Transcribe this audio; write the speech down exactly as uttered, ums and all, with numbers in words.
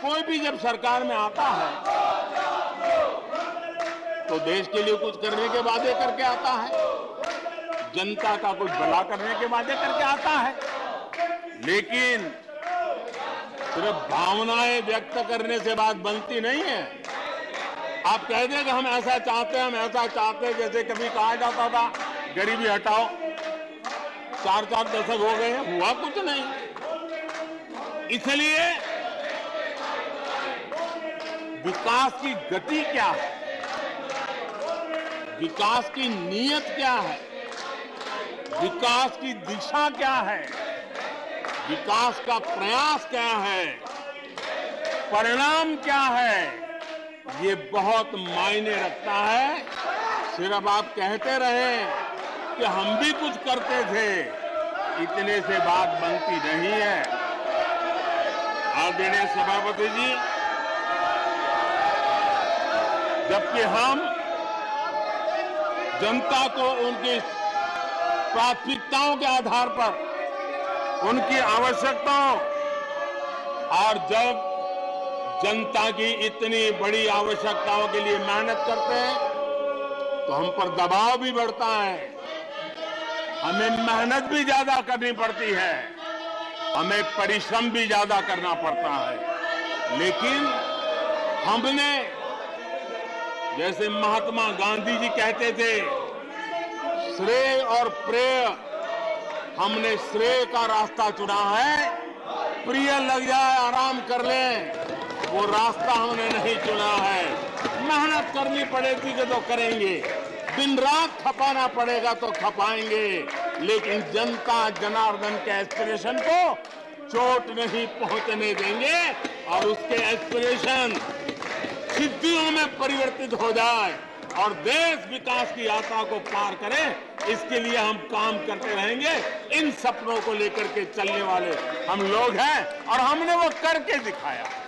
कोई भी जब सरकार में आता है तो देश के लिए कुछ करने के वादे करके आता है, जनता का कुछ भला करने के वादे करके आता है, लेकिन सिर्फ भावनाएं व्यक्त करने से बात बनती नहीं है। आप कह दें कि हम ऐसा चाहते हैं, हम ऐसा चाहते हैं, जैसे कभी कहा जाता था गरीबी हटाओ, चार चार दशक हो गए हैं, हुआ कुछ नहीं। इसलिए विकास की गति क्या है, विकास की नीयत क्या है, विकास की दिशा क्या है, विकास का प्रयास क्या है, परिणाम क्या है, ये बहुत मायने रखता है। सिर्फ आप कहते रहे कि हम भी कुछ करते थे, इतने से बात बनती नहीं है। आदरणीय सभापति जी, जबकि हम जनता को उनकी प्राथमिकताओं के आधार पर, उनकी आवश्यकताओं, और जब जनता की इतनी बड़ी आवश्यकताओं के लिए मेहनत करते हैं तो हम पर दबाव भी बढ़ता है, हमें मेहनत भी ज्यादा करनी पड़ती है, हमें परिश्रम भी ज्यादा करना पड़ता है। लेकिन हमने, जैसे महात्मा गांधी जी कहते थे, श्रेय और प्रेय, हमने श्रेय का रास्ता चुना है, प्रिय लग जाए आराम कर लें, वो रास्ता हमने नहीं चुना है। मेहनत करनी पड़ेगी तो करेंगे, दिन रात खपाना पड़ेगा तो खपाएंगे, लेकिन जनता जनार्दन के एस्पिरेशन को चोट नहीं पहुंचने देंगे और उसके एस्पिरेशन सिद्धियों में परिवर्तित हो जाए और देश विकास की यात्रा को पार करे, इसके लिए हम काम करते रहेंगे। इन सपनों को लेकर के चलने वाले हम लोग हैं और हमने वो करके दिखाया।